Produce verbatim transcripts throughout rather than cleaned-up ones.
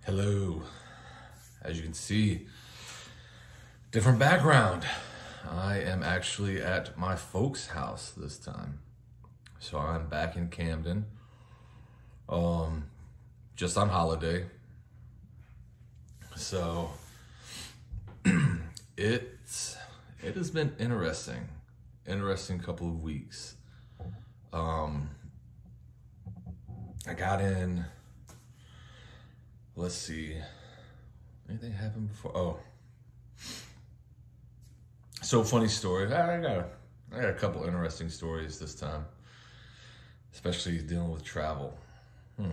Hello. As you can see, different background. I am actually at my folks' house this time. So I'm back in Camden, um, just on holiday. So it's, it has been interesting, interesting couple of weeks. Um, I got in, let's see, anything happened before? Oh, so funny story. I got, a, I got a couple interesting stories this time, especially dealing with travel. Hmm.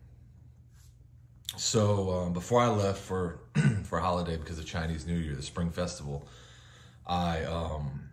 So um, before I left for for holiday because of Chinese New Year, the Spring Festival, I um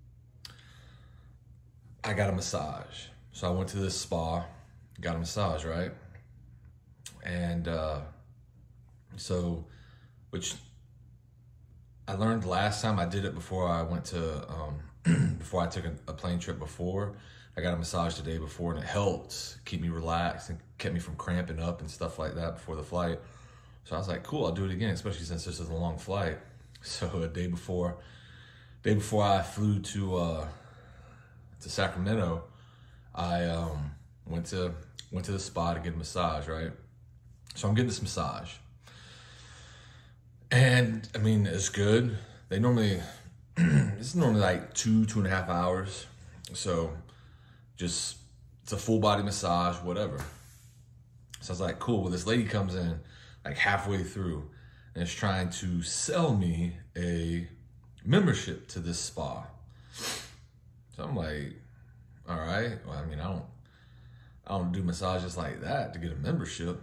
I got a massage. So I went to this spa, got a massage, right? And uh, so, which I learned last time I did it before I went to um, before I took a, a plane trip before. I got a massage the day before, and it helped keep me relaxed and kept me from cramping up and stuff like that before the flight. So I was like, cool, I'll do it again, especially since this is a long flight. So a day before, day before I flew to uh, to Sacramento, I um, went to went to the spa to get a massage, right? So I'm getting this massage, and I mean it's good. They normally this is normally like two two and a half hours, so. Just, it's a full body massage, whatever. So I was like, cool. Well, this lady comes in like halfway through and is trying to sell me a membership to this spa. So I'm like, all right. Well, I mean, I don't, I don't do massages like that to get a membership.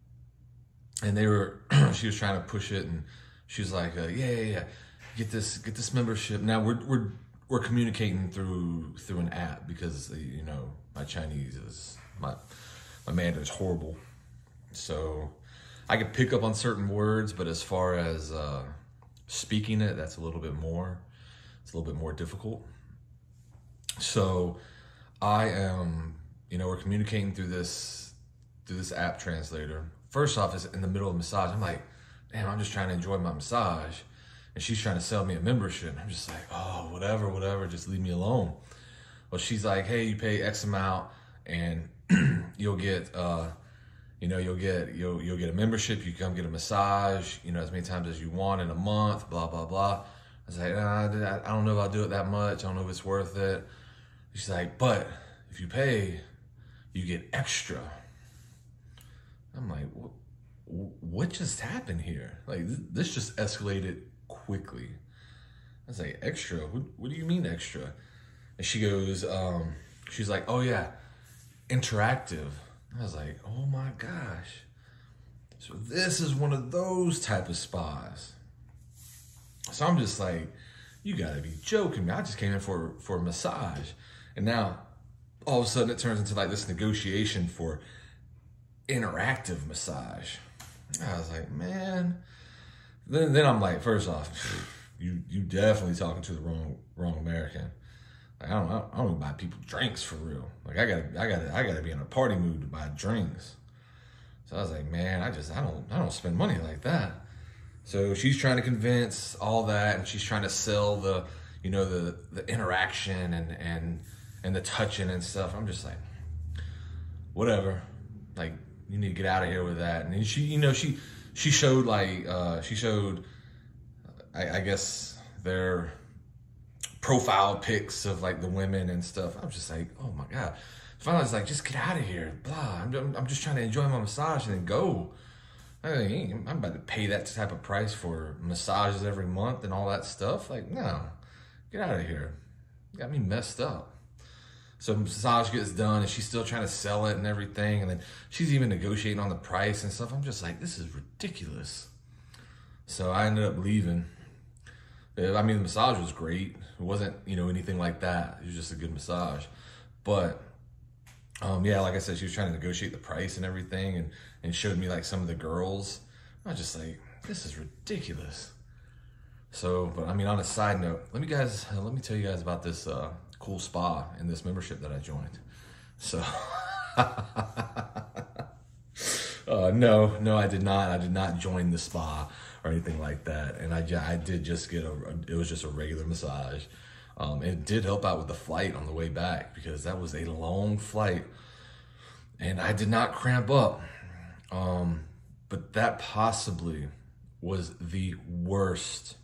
And they were, she was trying to push it, and she was like, uh, yeah, yeah, yeah, get this, get this membership. Now we're, we're, We're communicating through through an app because, you know, my Chinese is, my, my Mandarin is horrible. So I could pick up on certain words, but as far as uh, speaking it, that's a little bit more, it's a little bit more difficult. So I am, you know, we're communicating through this, through this app translator. First off, it's in the middle of the massage. I'm like, damn, I'm just trying to enjoy my massage. And she's trying to sell me a membership. I'm just like, oh, whatever, whatever, just leave me alone. Well, she's like, hey, you pay X amount and you'll get, uh, you know, you'll get, you'll, you'll get a membership. You can come get a massage, you know, as many times as you want in a month, blah, blah, blah. I was like, nah, I don't know if I'll do it that much. I don't know if it's worth it. She's like, but if you pay, you get extra. I'm like, what, what just happened here? Like, this just escalated quickly. I was like, extra? What, what do you mean extra? And she goes, um, she's like, oh yeah, interactive. I was like, oh my gosh. So this is one of those type of spas. So I'm just like, you gotta be joking me. I just came in for, for a massage. And now all of a sudden it turns into like this negotiation for interactive massage. I was like, man. Then, then I'm like, first off, you you definitely talking to the wrong wrong American. Like, I don't I don't buy people drinks for real. Like I gotta I gotta I gotta be in a party mood to buy drinks. So I was like, man, I just I don't I don't spend money like that. So she's trying to convince all that, and she's trying to sell the you know the the interaction and and and the touching and stuff. I'm just like, whatever. Like, you need to get out of here with that. And she you know she. She showed like, uh, she showed, I, I guess, their profile pics of like the women and stuff. I was just like, oh my God. Finally, I was like, just get out of here. Blah. I'm, I'm just trying to enjoy my massage and then go. I mean, I'm about to pay that type of price for massages every month and all that stuff. Like, no, get out of here. You got me messed up. So massage gets done, and she's still trying to sell it and everything. And then she's even negotiating on the price and stuff. I'm just like, this is ridiculous. So I ended up leaving. I mean, the massage was great. It wasn't, you know, anything like that. It was just a good massage. But, um, yeah, like I said, she was trying to negotiate the price and everything, and, and showed me like some of the girls. I was just like, this is ridiculous. So, but I mean, on a side note, let me guys, uh, let me tell you guys about this, uh, cool spa and this membership that I joined. So, uh, no, no, I did not. I did not join the spa or anything like that. And I, ju- I did just get a, it was just a regular massage. Um, it did help out with the flight on the way back because that was a long flight and I did not cramp up. Um, but that possibly was the worst,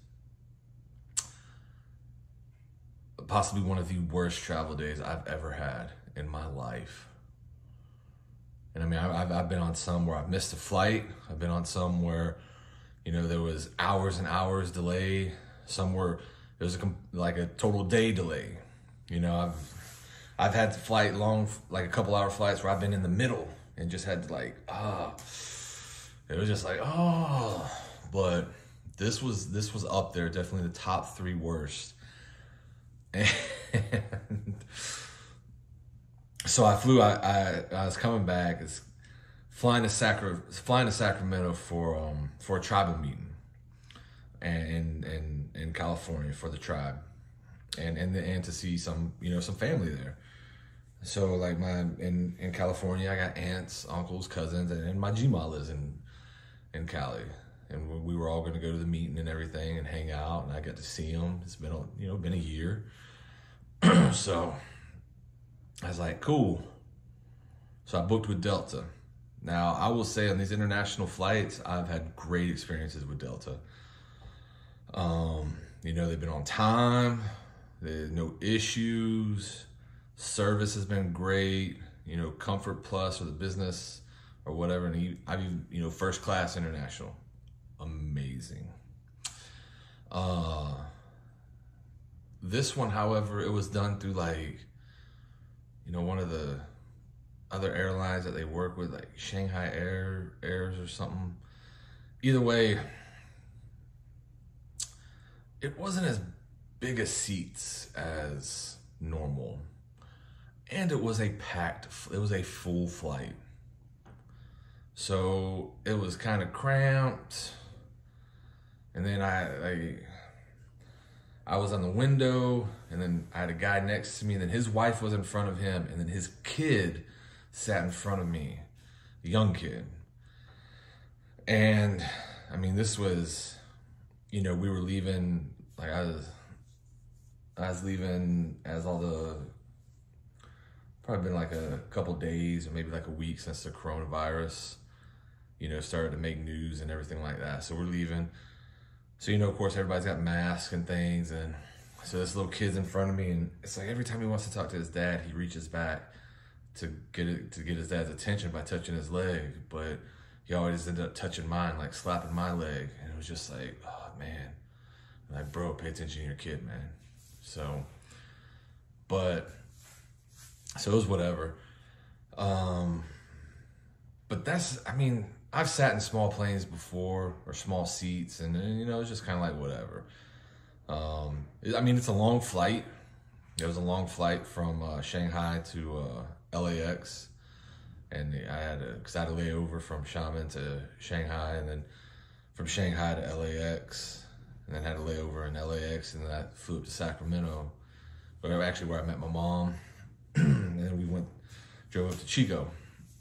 possibly one of the worst travel days I've ever had in my life. And I mean, I've, I've been on some where I've missed a flight. I've been on some where, you know, there was hours and hours delay. Some where there was a, like a total day delay. You know, I've, I've had to flight long, like a couple hour flights where I've been in the middle and just had to like, ah, it was just like, oh, but this was, this was up there, definitely the top three worst. And so I flew, I, I, I was coming back, it's flying to Sacra, flying to Sacramento for, um, for a tribal meeting and in, in California for the tribe and, and, and to see some, you know, some family there. So like my, in, in California, I got aunts, uncles, cousins, and, and my G-Ma lives in, in Cali. And we were all going to go to the meeting and everything and hang out, and I got to see them. It's been, a, you know, been a year. So I was like, cool. So I booked with Delta. Now, I will say on these international flights, I've had great experiences with Delta. Um, you know, they've been on time. There's no issues. Service has been great. You know, Comfort Plus or the business or whatever. And I've, you know, first class international. Amazing. Uh, this one, however, it was done through like, you know, one of the other airlines that they work with, like Shanghai Air Airs or something. Either way, it wasn't as big a seats as normal. And it was a packed, it was a full flight. So it was kind of cramped. And then I, I, I was on the window, and then I had a guy next to me, and then his wife was in front of him, and then his kid sat in front of me, a young kid. And I mean, this was, you know, we were leaving, like I was, I was leaving as all the, probably been like a couple days or maybe like a week since the coronavirus, you know, started to make news and everything like that. So we're leaving. So, you know, of course, everybody's got masks and things. And so this little kid's in front of me, and it's like every time he wants to talk to his dad, he reaches back to get it, to get his dad's attention by touching his leg. But he always ended up touching mine, like slapping my leg. And it was just like, oh, man. I'm like, bro, pay attention to your kid, man. So, but, so it was whatever. Um, but that's, I mean, I've sat in small planes before, or small seats, and, you know, it's just kind of like whatever. Um, I mean, it's a long flight. It was a long flight from uh, Shanghai to uh, L A X, and I had a, cause I had a layover from Xiamen to Shanghai, and then from Shanghai to L A X, and then had a layover in L A X, and then I flew up to Sacramento, where actually where I met my mom, and then we went, drove up to Chico.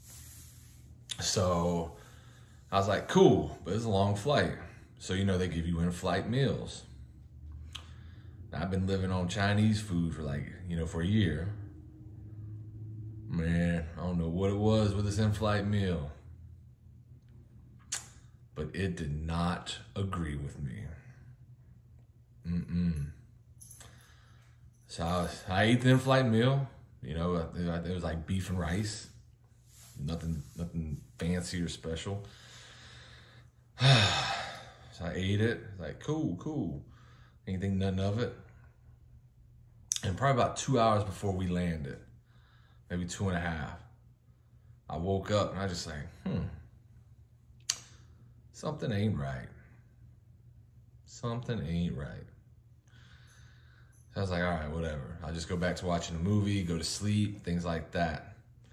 So I was like, cool, but it's a long flight. So, you know, they give you in-flight meals. Now, I've been living on Chinese food for like, you know, for a year. Man, I don't know what it was with this in-flight meal, but it did not agree with me. Mm-mm. So I, was, I ate the in-flight meal. You know, it was like beef and rice. Nothing, nothing fancy or special. So I ate it, like, cool, cool. Ain't think nothing of it. And probably about two hours before we landed, maybe two and a half, I woke up and I just like, hmm, something ain't right. Something ain't right. So I was like, all right, whatever. I'll just go back to watching a movie, go to sleep, things like that.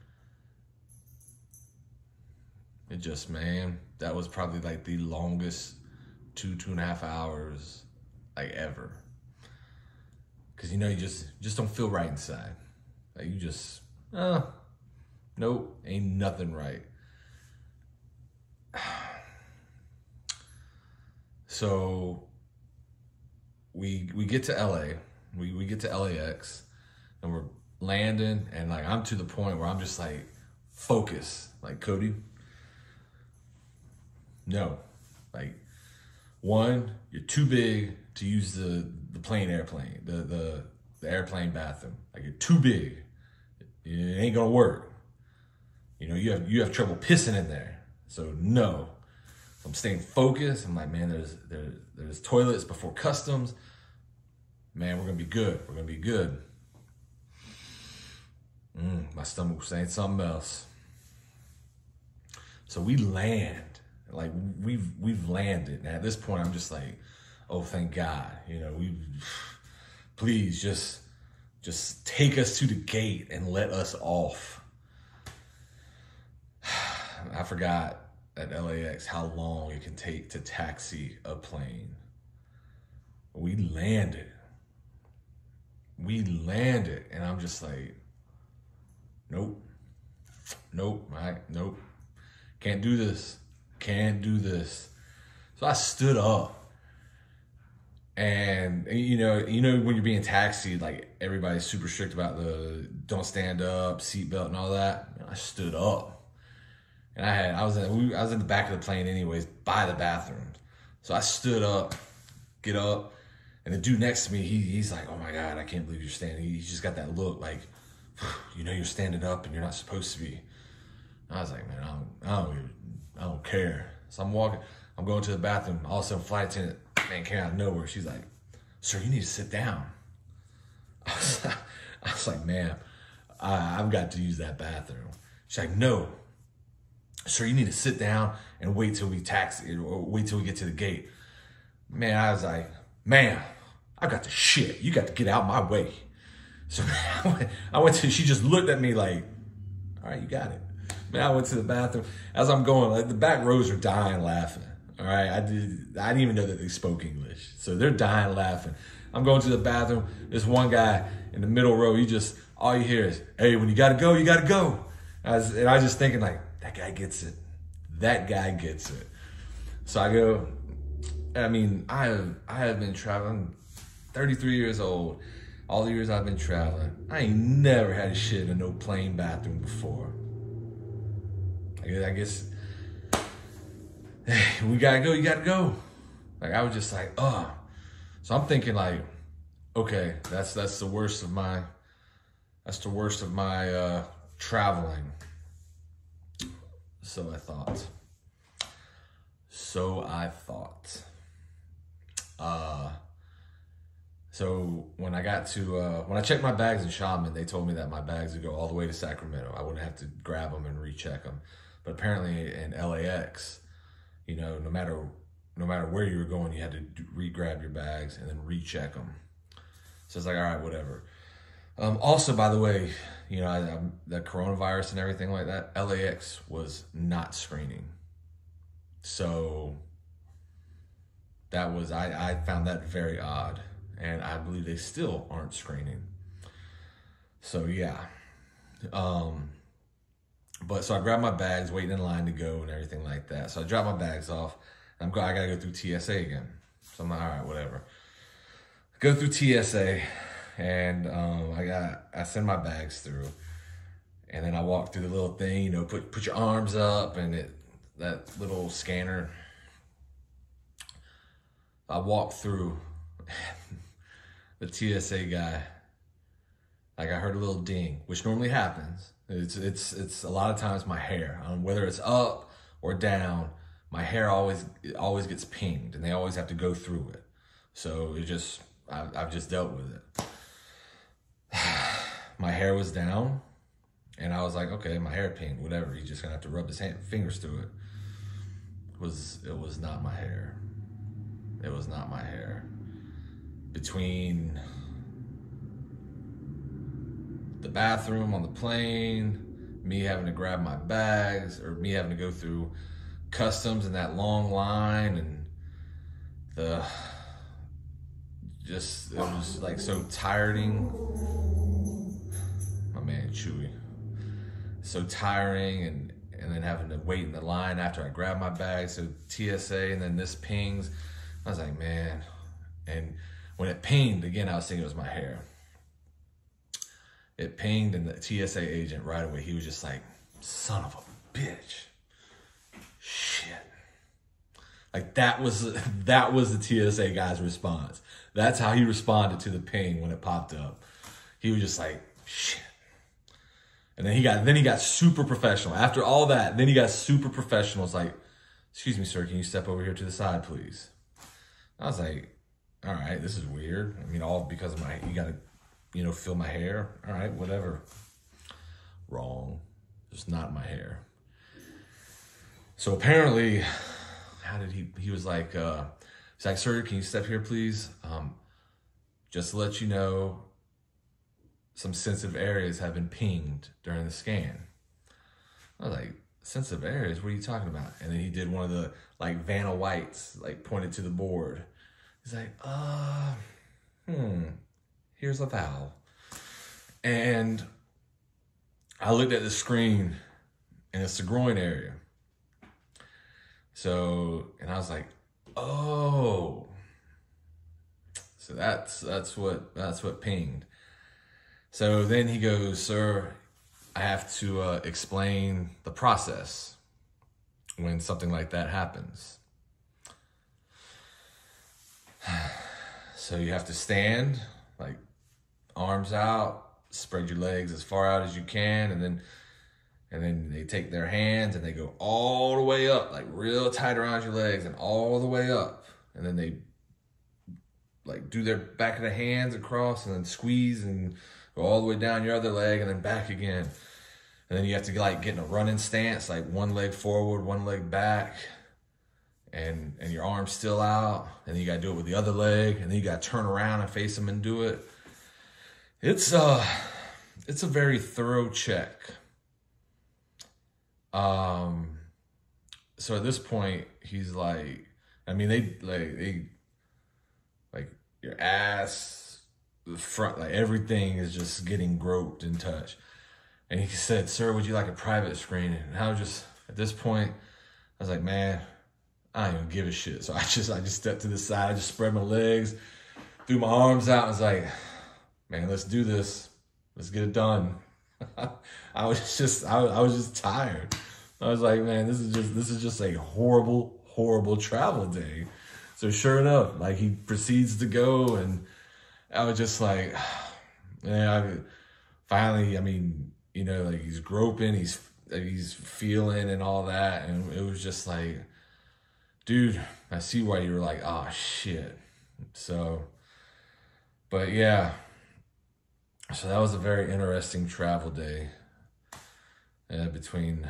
It just, man, that was probably like the longest two, two and a half hours like ever. Cause you know, you just, just don't feel right inside. Like you just, uh, nope, ain't nothing right. so we we get to L A, we, we get to L A X, and we're landing, and like I'm to the point where I'm just like, focus. Like, Cody, no. Like, one, you're too big to use the, the plane airplane, the, the, the airplane bathroom. Like, you're too big. It ain't gonna work. You know, you have you have trouble pissing in there. So no. I'm staying focused. I'm like, man, there's there's there's toilets before customs. Man, we're gonna be good. We're gonna be good. Mm, my stomach was saying something else. So we land, like we've we've landed. And at this point, I'm just like, oh, thank God. You know, we please just just take us to the gate and let us off. I forgot at L A X how long it can take to taxi a plane. We landed. We landed, and I'm just like, nope, nope, right, nope. Can't do this. Can't do this. So I stood up, and you know, you know when you're being taxied, like everybody's super strict about the don't stand up, seatbelt, and all that. I stood up, and I had I was in I was in the back of the plane anyways, by the bathroom. So I stood up, get up, and the dude next to me, he he's like, oh my God, I can't believe you're standing. He just got that look like, you know, you're standing up and you're not supposed to be. I was like, man, I don't, I don't, even, I don't care. So I'm walking, I'm going to the bathroom. All of a sudden, flight attendant, man, came out of nowhere. She's like, sir, you need to sit down. I was, I was like, ma'am, I've got to use that bathroom. She's like, no, sir, you need to sit down and wait till we taxi or wait till we get to the gate. Man, I was like, ma'am, I got the shit. You got to get out my way. So I went, I went to, she just looked at me like, all right, you got it. Man, I went to the bathroom. As I'm going, like the back rows are dying laughing. All right, I did. I didn't even know that they spoke English, so they're dying laughing. I'm going to the bathroom. There's one guy in the middle row. He just all you hear is, "Hey, when you gotta go, you gotta go." And I was, and I was just thinking like, that guy gets it. That guy gets it. So I go. I mean, I have I have been traveling. thirty-three years old. All the years I've been traveling, I ain't never had a shit in no plane bathroom before. I guess, hey, we gotta go, you gotta go. Like, I was just like, oh. So I'm thinking like, okay, that's that's the worst of my, that's the worst of my uh, traveling. So I thought. So I thought. Uh, so when I got to, uh, when I checked my bags in Shaman, they told me that my bags would go all the way to Sacramento. I wouldn't have to grab them and recheck them. But apparently in L A X, you know, no matter no matter where you were going, you had to re-grab your bags and then recheck them. So it's like, all right, whatever. Um, also, by the way, you know, I, I, the coronavirus and everything like that, L A X was not screening. So that was, I, I found that very odd. And I believe they still aren't screening. So yeah. Um... But so I grabbed my bags, waiting in line to go and everything like that. So I dropped my bags off. I'm go. I gotta go through T S A again. So I'm like, all right, whatever. I go through T S A, and um, I got I send my bags through, and then I walk through the little thing. You know, put put your arms up, and it that little scanner. I walk through. The T S A guy. Like, I heard a little ding, which normally happens. It's it's it's a lot of times my hair, um, whether it's up or down, my hair always it always gets pinged, and they always have to go through it. So it just I, I've just dealt with it. My hair was down, and I was like, okay, my hair pinged, whatever. He's just gonna have to rub his hand, fingers through it. It was it was not my hair. It was not my hair. Between the bathroom on the plane, me having to grab my bags, or me having to go through customs in that long line, and the just it was like so tiring. My man Chewy, so tiring, and and then having to wait in the line after I grab my bag. So T S A, and then this pings. I was like, man. And when it pinged, again, I was thinking it was my hair. It pinged, and the T S A agent right away, he was just like, son of a bitch. Shit. Like that was, that was the T S A guy's response. That's how he responded to the ping when it popped up. He was just like, shit. And then he got, then he got super professional. After all that, then he got super professional. It's like, excuse me, sir, can you step over here to the side, please? I was like, all right, this is weird. I mean, all because of my, you gotta, you know, feel my hair. All right, whatever. Wrong. It's not my hair. So apparently, how did he, he was like, uh, he's like, sir, can you step here, please? Um, just to let you know, some sensitive areas have been pinged during the scan. I was like, sensitive areas? What are you talking about? And then he did one of the, like, Vanna Whites, like, pointed to the board. He's like, uh, hmm, here's a valve. And I looked at the screen, and it's the groin area. So, and I was like, oh. So that's, that's what, that's what pinged. So then he goes, sir, I have to uh, explain the process when something like that happens. So you have to stand, like arms out, spread your legs as far out as you can, and then and then they take their hands and they go all the way up, like real tight around your legs and all the way up. And then they like do their back of the hands across and then squeeze and go all the way down your other leg and then back again. And then you have to like get in a running stance, like one leg forward, one leg back, and and your arm's still out. And then you gotta do it with the other leg, and then you gotta turn around and face them and do it. It's uh it's a very thorough check. Um so at this point he's like, I mean they like they like your ass, the front, like everything is just getting groped and touched. And he said, sir, would you like a private screening? And I was just, at this point, I was like, man, I don't even give a shit. So I just, I just stepped to the side, I just spread my legs, threw my arms out, and was like, man, let's do this. Let's get it done. I was just, I, I was just tired. I was like, man, this is just, this is just a horrible, horrible travel day. So sure enough, like he proceeds to go, and I was just like, man, I, finally, I mean, you know, like he's groping, he's he's feeling and all that. And it was just like, dude, I see why you were like, oh, shit. So, but yeah. So that was a very interesting travel day uh, between,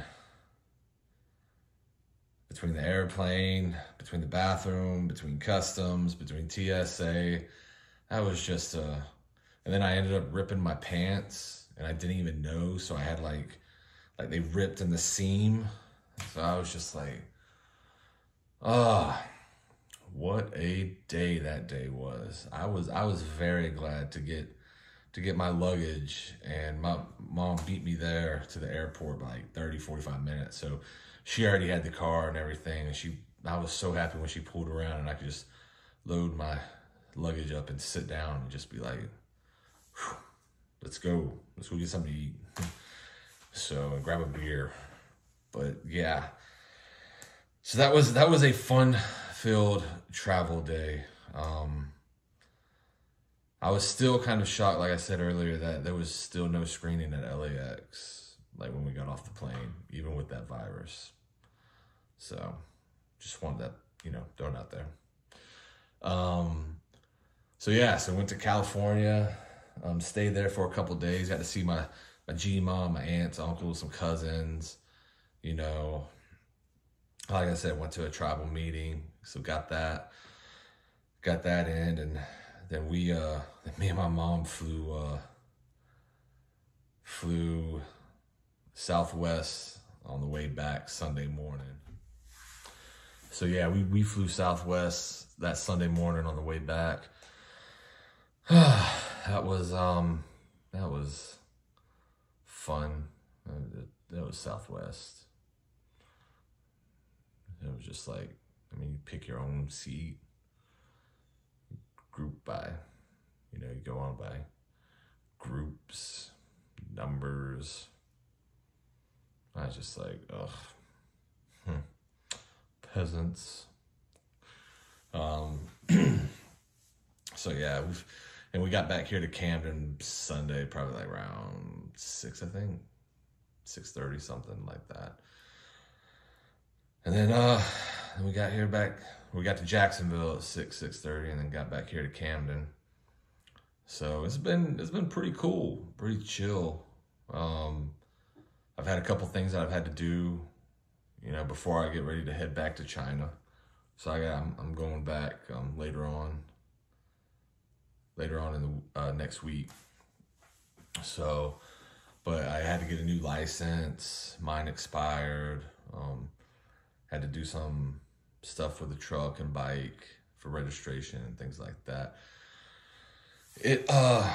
between the airplane, between the bathroom, between customs, between T S A. That was just, uh, and then I ended up ripping my pants. And I didn't even know, so I had like, like they ripped in the seam. So I was just like, ah, oh, what a day that day was. I was, I was very glad to get, to get my luggage, and my mom beat me there to the airport by like thirty, forty-five minutes. So she already had the car and everything. And she, I was so happy when she pulled around and I could just load my luggage up and sit down and just be like, whew. Let's go. Let's go get something to eat. So grab a beer. But yeah. So that was that was a fun-filled travel day. Um, I was still kind of shocked, like I said earlier, that there was still no screening at L A X, like when we got off the plane, even with that virus. So just wanted that, you know, thrown out there. Um, so yeah, so I went to California. Um, stayed there for a couple of days. Got to see my, my G-mom, my aunts, uncles, some cousins. You know, like I said, went to a tribal meeting, so got that, got that in, and then we, uh, me and my mom flew, uh, flew Southwest on the way back Sunday morning. So yeah, we we flew Southwest that Sunday morning on the way back. That was, um, that was fun. That was Southwest. It was just like, I mean, you pick your own seat. group by, you know, you go on by groups, numbers. I was just like, ugh, hmm. Peasants. Um, so yeah, we've, and we got back here to Camden Sunday, probably like around six, I think, six thirty, something like that. And then, uh, we got here back, we got to Jacksonville at six, six thirty, and then got back here to Camden. So it's been, it's been pretty cool, pretty chill. Um, I've had a couple things that I've had to do, you know, before I get ready to head back to China. So I got, I'm, I'm going back um, later on, later on in the uh, next week. So, but I had to get a new license. Mine expired. Um, had to do some stuff with the truck and bike for registration and things like that. It, uh,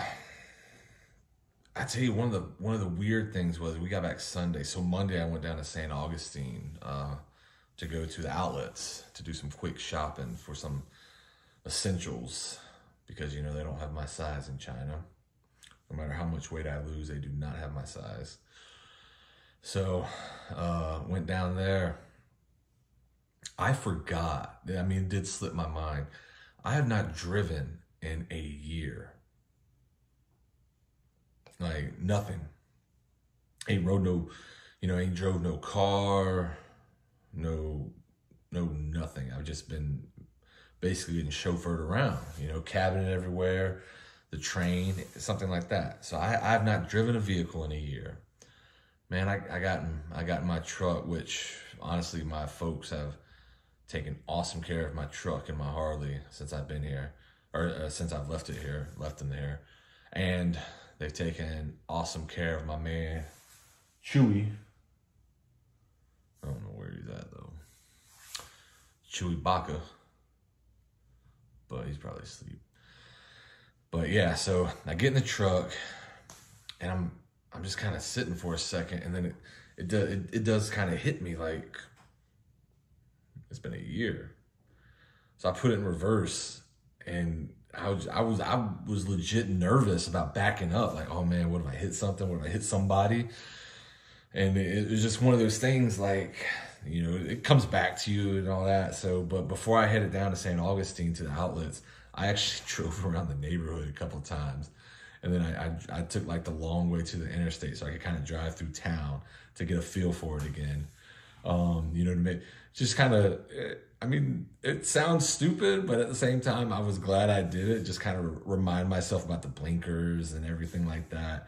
I tell you, one of the one of the weird things was we got back Sunday. So Monday I went down to Saint Augustine uh, to go to the outlets to do some quick shopping for some essentials because, you know, they don't have my size in China. No matter how much weight I lose, they do not have my size. So uh, went down there. I forgot. I mean, it did slip my mind. I have not driven in a year. Like nothing. Ain't rode no, you know, ain't drove no car, no, no nothing. I've just been basically getting chauffeured around, you know, cabinet everywhere, the train, something like that. So I, I've not driven a vehicle in a year. Man, I, I got in, I got in my truck, which honestly, my folks have taken awesome care of my truck and my Harley since I've been here, or uh, since I've left it here, left them there. And they've taken awesome care of my man, Chewy. I don't know where he's at though. Chewy Baca. But he's probably asleep. But yeah, so I get in the truck and I'm I'm just kind of sitting for a second, and then it it does it, it does kind of hit me like it's been a year. So I put it in reverse, and I was I was I was legit nervous about backing up. Like, oh man, what if I hit something? What if I hit somebody? And it, it was just one of those things, like, you know, it comes back to you and all that. So, but before I headed down to Saint Augustine to the outlets, I actually drove around the neighborhood a couple of times. And then I, I, I took like the long way to the interstate so I could kind of drive through town to get a feel for it again. Um, you know, to make, just kind of, I mean, it sounds stupid, but at the same time, I was glad I did it. Just kind of remind myself about the blinkers and everything like that.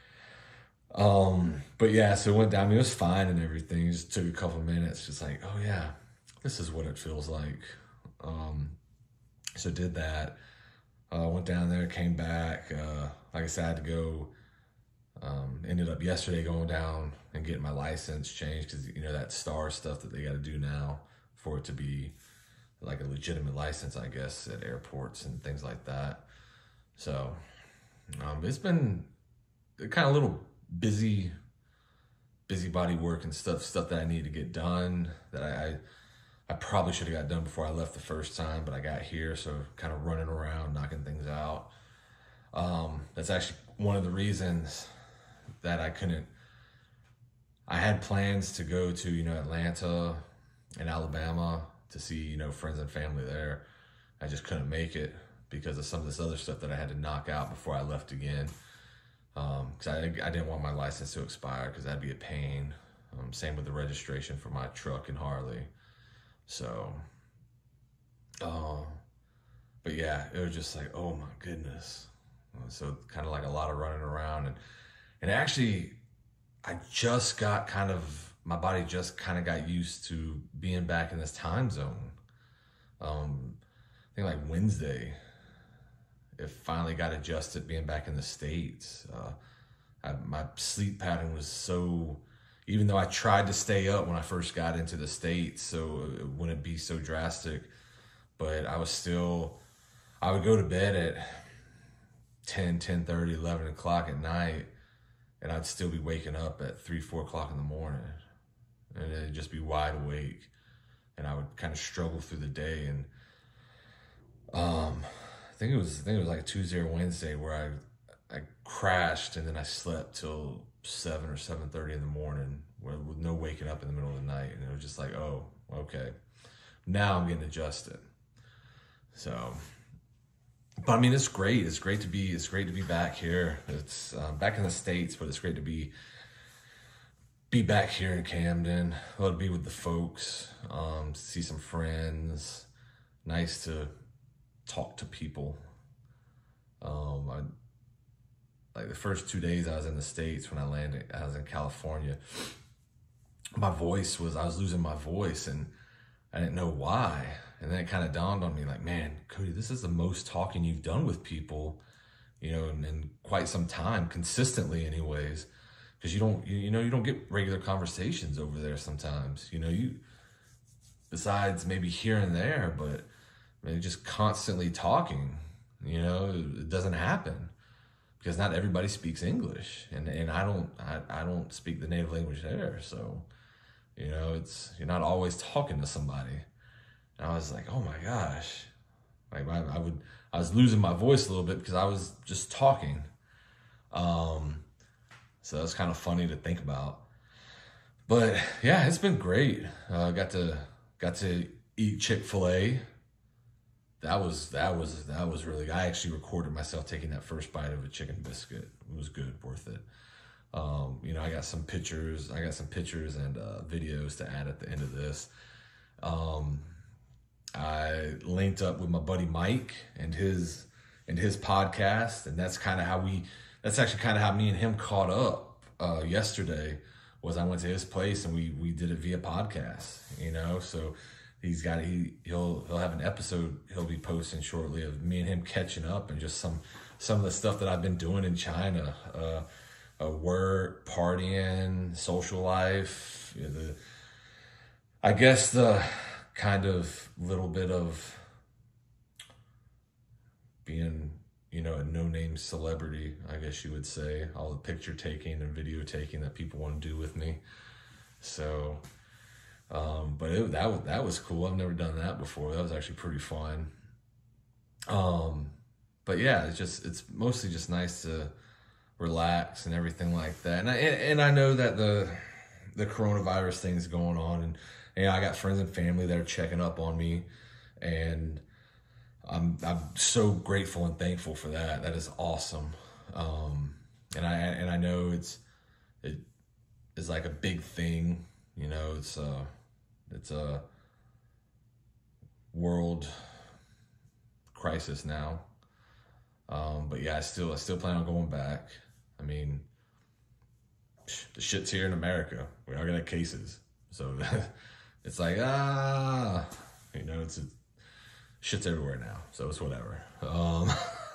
Um, but yeah, so it went down, I mean, it was fine and everything. It just took a couple of minutes, just like, oh yeah, this is what it feels like. Um, so did that, uh, went down there, came back, uh, like I said, I had to go, um, ended up yesterday going down and getting my license changed. Cause you know, that star stuff that they got to do now for it to be like a legitimate license, I guess, at airports and things like that. So, um, it's been kind of little busy, busybody work and stuff, stuff that I need to get done that I, I, I probably should have got done before I left the first time, but I got here. So kind of running around, knocking things out. Um, that's actually one of the reasons that I couldn't, I had plans to go to, you know, Atlanta and Alabama to see, you know, friends and family there. I just couldn't make it because of some of this other stuff that I had to knock out before I left again. Um, cause I, I didn't want my license to expire cause that'd be a pain. Um, same with the registration for my truck and Harley. So, uh, but yeah, it was just like, oh my goodness. So kind of like a lot of running around, and, and actually I just got kind of, my body just kind of got used to being back in this time zone. Um, I think like Wednesday, it finally got adjusted being back in the States. Uh, I, my sleep pattern was so, even though I tried to stay up when I first got into the States, so it wouldn't be so drastic, but I was still, I would go to bed at ten, ten thirty, eleven o'clock at night, and I'd still be waking up at three, four o'clock in the morning, and it'd just be wide awake, and I would kind of struggle through the day. And um, think it was I think it was like Tuesday or Wednesday where I I crashed and then I slept till seven or seven thirty in the morning with, with no waking up in the middle of the night, and it was just like, oh, okay, now I'm getting adjusted. So, but I mean, it's great. It's great to be. It's great to be back here. It's uh, back in the States, but it's great to be be back here in Camden. Well, to be with the folks, um, see some friends. Nice to talk to people. Um, I, like the first two days I was in the States when I landed, I was in California. My voice was, I was losing my voice and I didn't know why. And then it kind of dawned on me like, man, Cody, this is the most talking you've done with people, you know, in, in quite some time, consistently anyways. Because you don't, you, you know, you don't get regular conversations over there sometimes. You know, you, besides maybe here and there, but I mean, just constantly talking, you know, it doesn't happen because not everybody speaks English, and, and I don't, I, I don't speak the native language there. So, you know, it's, you're not always talking to somebody. And I was like, oh my gosh, like I, I would, I was losing my voice a little bit because I was just talking. Um, so that's kind of funny to think about, but yeah, it's been great. Uh, got to, got to eat Chick-fil-A. That was, that was, that was really, I actually recorded myself taking that first bite of a chicken biscuit. It was good, worth it. Um, you know, I got some pictures, I got some pictures and uh, videos to add at the end of this. Um, I linked up with my buddy Mike and his, and his podcast. And that's kind of how we, that's actually kind of how me and him caught up uh, yesterday. Was I went to his place and we, we did it via podcast, you know? So he's got, he, he'll, he'll have an episode he'll be posting shortly of me and him catching up and just some, some of the stuff that I've been doing in China, uh, uh work, partying, social life, you know, the, I guess the kind of little bit of being, you know, a no-name celebrity, I guess you would say, all the picture taking and video taking that people want to do with me. So, um, but it, that was, that was cool. I've never done that before. That was actually pretty fun. Um, but yeah, it's just, it's mostly just nice to relax and everything like that. And I, and, and I know that the, the coronavirus thing is going on, and, and I got friends and family that are checking up on me, and I'm, I'm so grateful and thankful for that. That is awesome. Um, and I, and I know it's, it is like a big thing, you know, it's a, it's a world crisis now. Um, but yeah, I still, I still plan on going back. I mean, the shit's here in America. We are gonna have cases. So it's like, ah, you know, it's, a, shit's everywhere now, so it's whatever. Um,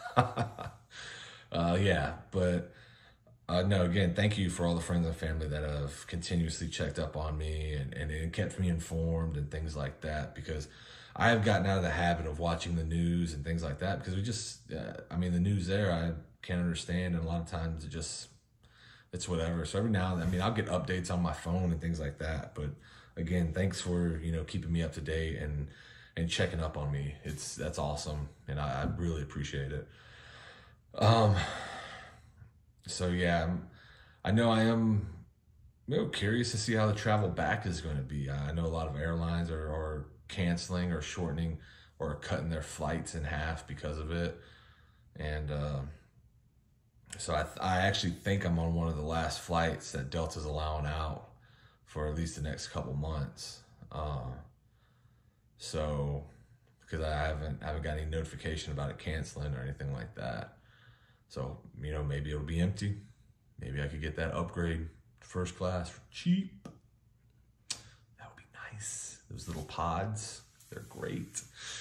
uh, yeah, but uh, no, again, thank you for all the friends and family that have continuously checked up on me and, and, and kept me informed and things like that, because I have gotten out of the habit of watching the news and things like that, because we just, uh, I mean, the news there, I can't understand, and a lot of times it just, it's whatever. So every now and then, I mean, I'll get updates on my phone and things like that, but again, thanks for, you know, keeping me up to date and and checking up on me. It's, that's awesome. And I, I really appreciate it. Um, so yeah, I'm, I know I am, you know, curious to see how the travel back is going to be. I know a lot of airlines are, are canceling or shortening or cutting their flights in half because of it. And, uh, so I, I actually think I'm on one of the last flights that Delta's allowing out for at least the next couple months. Uh, So, because I haven't, I haven't got any notification about it canceling or anything like that. So, you know, maybe it'll be empty. Maybe I could get that upgrade to first class for cheap. That would be nice. Those little pods, they're great.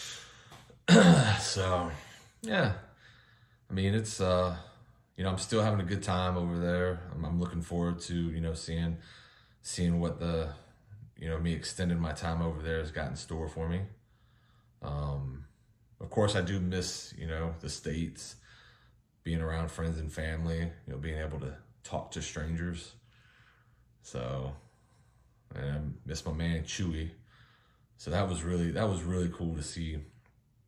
So, yeah. I mean, it's, uh, you know, I'm still having a good time over there. I'm, I'm looking forward to, you know, seeing, seeing what the, you know, me extending my time over there has got in store for me. Um, of course, I do miss, you know, the States, being around friends and family, you know, being able to talk to strangers. So, and I miss my man Chewy. So that was really, that was really cool to see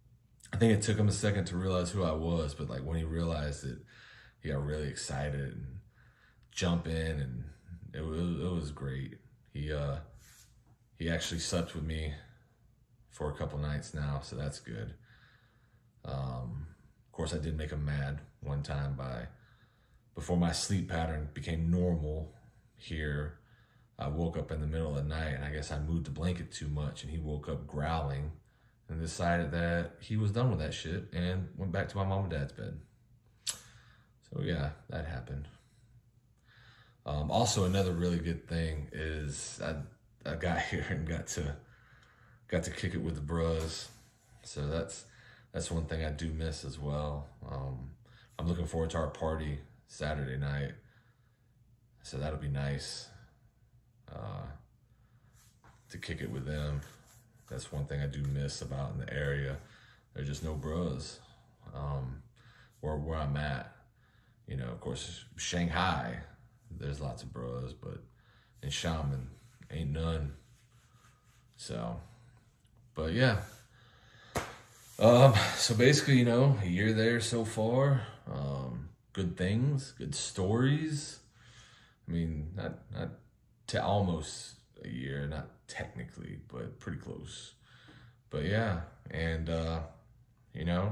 I think it took him a second to realize who I was, but like when he realized it, he got really excited and jump in, and it was it was great. He uh he actually slept with me for a couple nights now, so that's good. Um, of course, I did make him mad one time by before my sleep pattern became normal here. I woke up in the middle of the night, and I guess I moved the blanket too much, and he woke up growling and decided that he was done with that shit and went back to my mom and dad's bed. So yeah, that happened. Um, also, another really good thing is I I got here and got to got to kick it with the bros. So that's that's one thing I do miss as well. Um, I'm looking forward to our party Saturday night. So that'll be nice uh, to kick it with them. That's one thing I do miss about in the area. There's just no bros um, where where I'm at. You know, of course, Shanghai, there's lots of bros, but in Xiamen, ain't none. So, but yeah. Um, so basically, you know, a year there so far. Um, good things, good stories. I mean, not not to almost a year, not technically, but pretty close. But yeah, and uh, you know,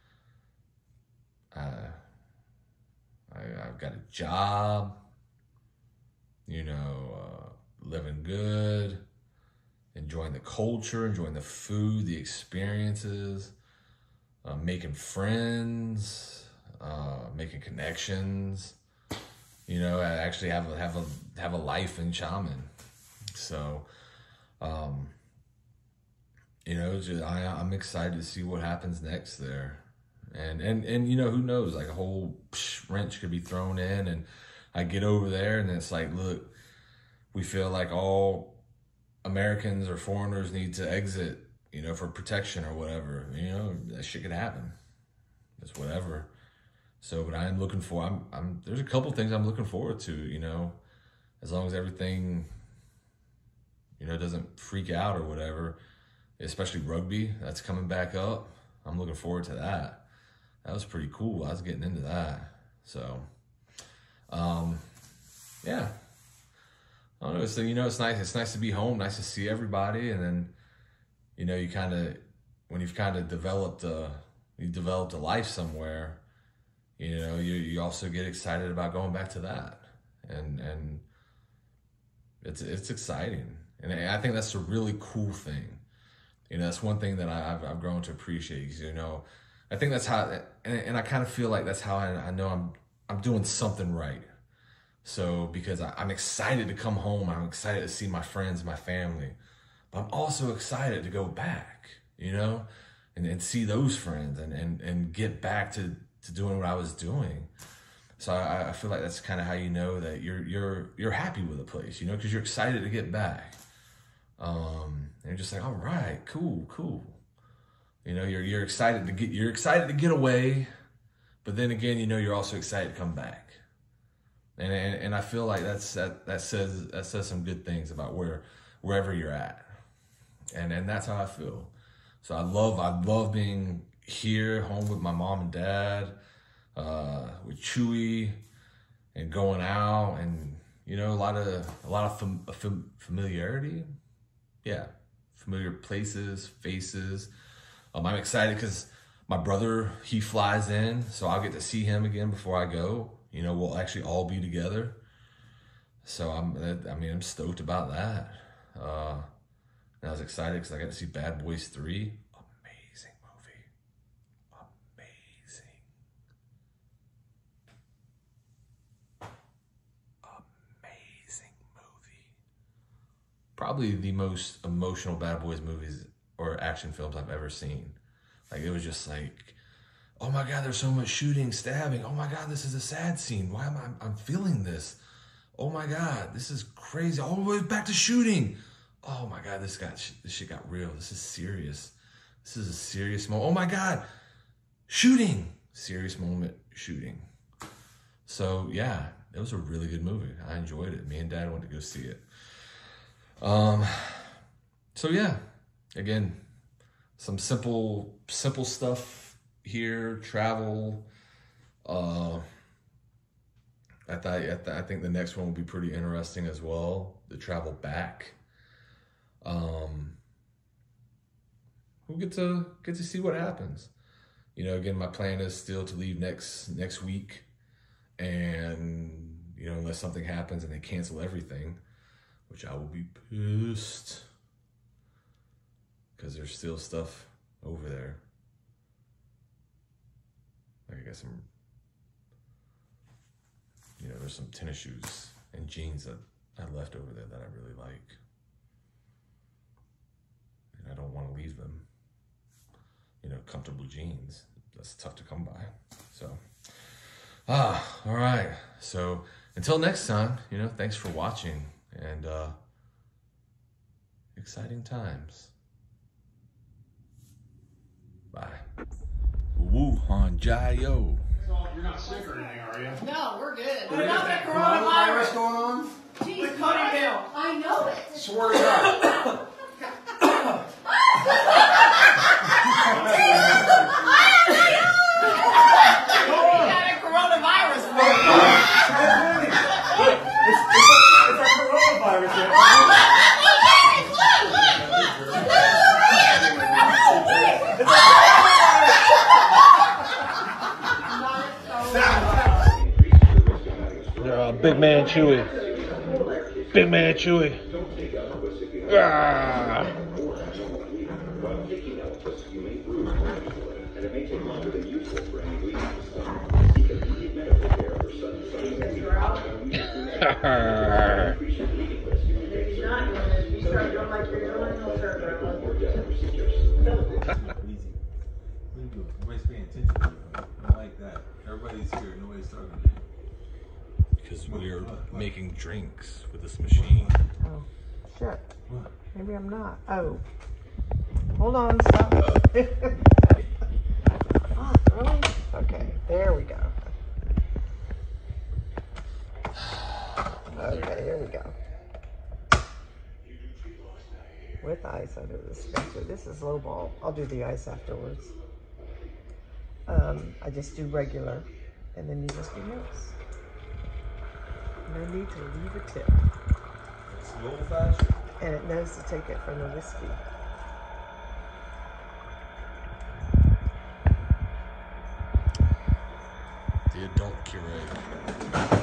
uh, I I've got a job. You know, uh, living good, enjoying the culture, enjoying the food, the experiences, uh, making friends, uh, making connections. You know, I actually have a, have a have a life in Xiamen. So, um, you know, just, I I'm excited to see what happens next there, and and and you know, who knows? Like a whole psh, wrench could be thrown in, and I get over there, and it's like, look, we feel like all Americans or foreigners need to exit, you know, for protection or whatever. You know, that shit could happen. It's whatever. So, but I am looking for, I'm, I'm, there's a couple things I'm looking forward to, you know, as long as everything, you know, doesn't freak out or whatever, especially rugby, that's coming back up. I'm looking forward to that. That was pretty cool. I was getting into that. So, um, yeah, I don't know. So, you know, it's nice. It's nice to be home, nice to see everybody. And then, you know, you kind of, when you've kind of developed a, you developed a life somewhere, you know, you you also get excited about going back to that, and and it's it's exciting, and I think that's a really cool thing. You know, that's one thing that I, I've I've grown to appreciate. You know, I think that's how, and, and I kind of feel like that's how I, I know I'm I'm doing something right. So because I, I'm excited to come home, I'm excited to see my friends, my family, but I'm also excited to go back. You know, and and see those friends, and and and get back to. to doing what I was doing. So I, I feel like that's kind of how you know that you're you're you're happy with a place, you know, because you're excited to get back. Um, and you're just like, all right, cool, cool. You know, you're you're excited to get you're excited to get away, but then again, you know, you're also excited to come back. And and, and I feel like that's that that says that says some good things about where wherever you're at. And and that's how I feel. So I love I love being here, home with my mom and dad, uh, with Chewy, and going out, and you know, a lot of a lot of fam- fam- familiarity, yeah, familiar places, faces. Um, I'm excited because my brother, he flies in, so I'll get to see him again before I go. You know, we'll actually all be together. So I'm, I mean, I'm stoked about that. Uh, and I was excited because I got to see Bad Boys three. Probably the most emotional Bad Boys movies or action films I've ever seen. Like, it was just like, oh my God, there's so much shooting, stabbing. Oh my God, this is a sad scene. Why am I, I'm feeling this? Oh my God, this is crazy. All the way back to shooting. Oh my God, this got, this shit got real. This is serious. This is a serious moment. Oh my God, shooting. Serious moment, shooting. So yeah, it was a really good movie. I enjoyed it. Me and Dad went to go see it. Um, so yeah, again, some simple, simple stuff here, travel. Uh, I thought, I, th I think the next one will be pretty interesting as well. The travel back. Um, we'll get to get to see what happens. You know, again, my plan is still to leave next next week, and you know, unless something happens and they cancel everything, which I will be pissed because there's still stuff over there. Like I got some, you know, there's some tennis shoes and jeans that I left over there that I really like. And I don't want to leave them. You know, comfortable jeans. That's tough to come by. So, ah, all right. So until next time, you know, thanks for watching, and uh, exciting times. Bye. Wuhan Jayo. You're not sick or anything, are you? No, we're good. What about that coronavirus going on? Jeez, Quit cutting down. I know it. Swear to God. We got a coronavirus. It's, it's, a, it's a coronavirus. Yeah. Uh, big man Chewy. Big man Chewy. Ah. Nobody's paying attention to you. I like that. Everybody's here. Nobody's talking to you. Because we're making drinks with this machine. Oh, shit. Maybe I'm not. Oh. Hold on, stop. Oh, really? Okay, there we go. Okay, here we go. With ice under the dispenser. This is low ball. I'll do the ice afterwards. Um, I just do regular, and then you just do mix. No need to leave a tip. It's the old fashioned. And it knows to take it from the whiskey. The adult Keurig.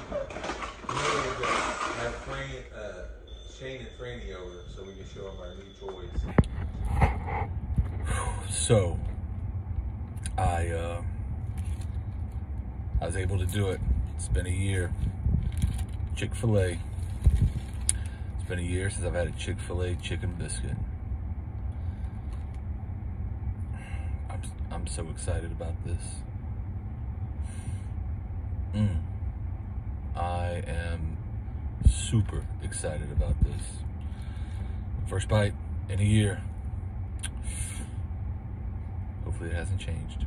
Have Fran, uh, Shane and Franny over so we can show them our new toys. So, I, uh, I was able to do it. It's been a year. Chick-fil-A. It's been a year since I've had a Chick-fil-A chicken biscuit. I'm, I'm so excited about this. Mm. I am super excited about this. First bite in a year. Hopefully it hasn't changed.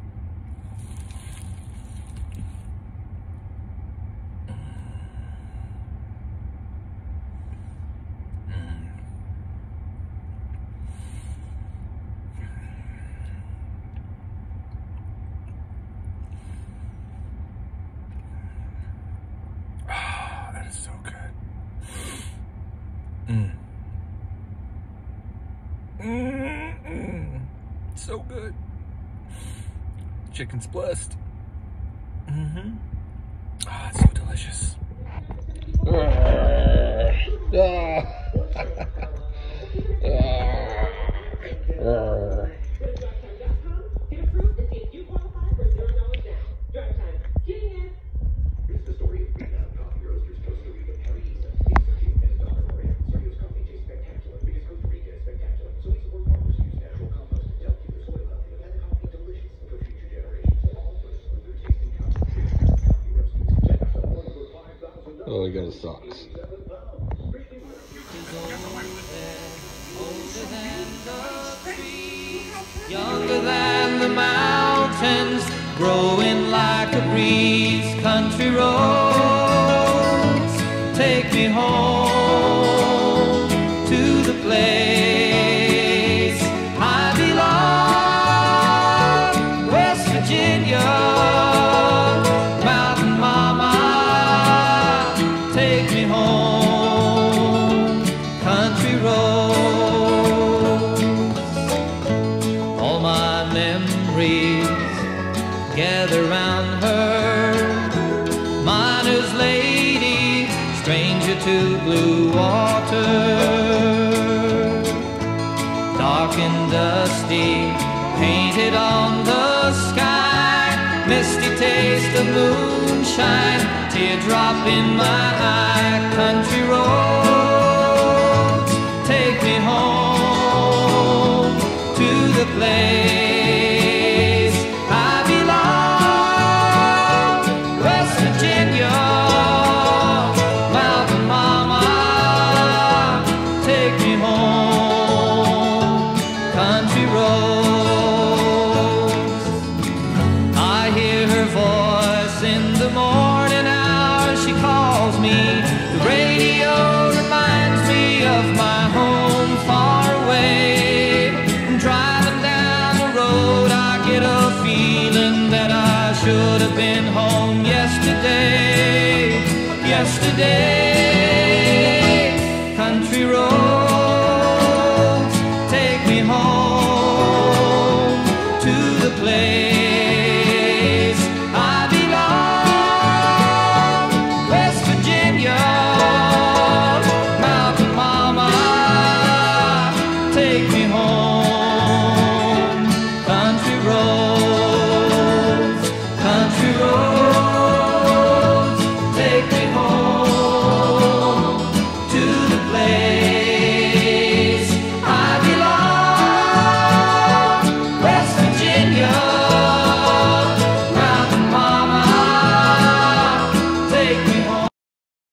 So good. Mm. Mm -mm. So good. Chicken's blessed. Mm-hmm. Ah, it's so delicious. Oh, he got his socks. Younger than the mountains, growing like a breeze. Country roads, take me home to the place I home, country roads. All my memories gather round her, miner's lady, stranger to blue water. Dark and dusty, painted on the sky, misty taste of moonshine, teardrop in my eye, country road.